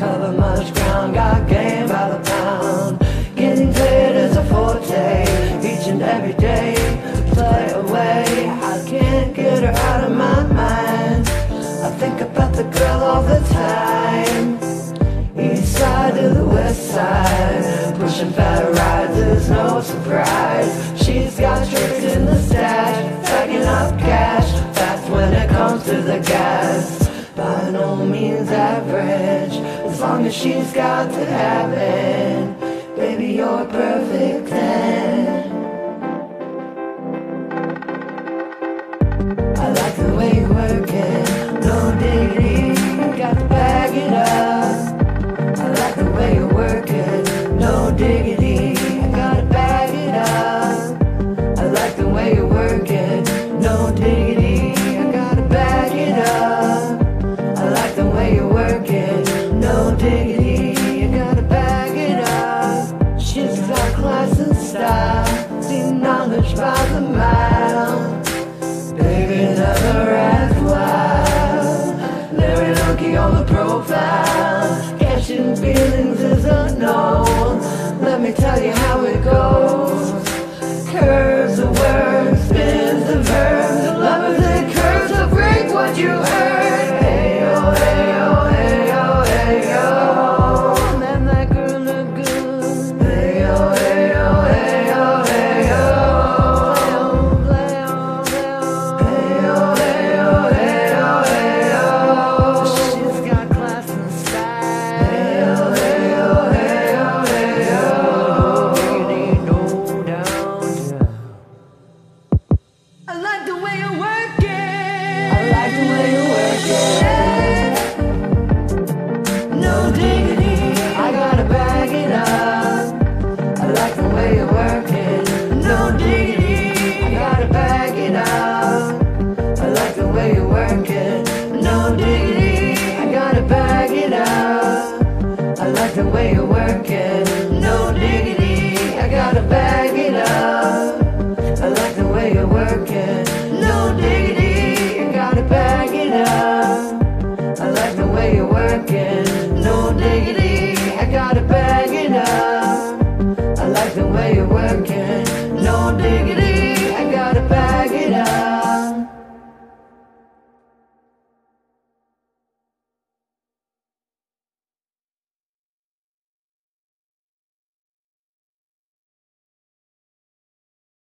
cover much ground, got game by the pound. Getting paid is a forte, each and every day, play away. I can't get her out of my mind, I think about the girl all the time. East side to the west side, pushing fat rides is no surprise. She's got tricks in the stash, stacking up cash, fast when it comes to the gas. By no means average, as long as she's got to have it. Baby, you're perfect then. I like the way you work it, no diggity, got to bag it up. I like the way you work it, no diggity, I gotta bag it up. I like the way you work it, no diggity, I gotta bag it up. I like the way you work it, no diggity, I gotta bag it up. She's got class and style, see knowledge by the mile. Baby, never ask why, Larry Loki on the profile. Catching feelings is a no, let me tell you how it goes. Curves the word, spins the verb, the lovers that curves will break what you heard. Hey yo, hey yo, hey yo, hey yo, man, that girl look good. Hey yo, hey yo, hey yo, hey yo, play on, play on, hey yo, hey yo, hey yo, hey yo. She's got class and style. Hey yo, hey yo, hey yo, hey yo. Really no down. I like the way you work it. I like the way you work it. No diggity, I gotta bag it up. I like the way you work it. No diggity, I gotta bag it up. I like the way you work it. No diggity, I gotta bag it up. I like the way you work it. No diggity, I gotta bag it up.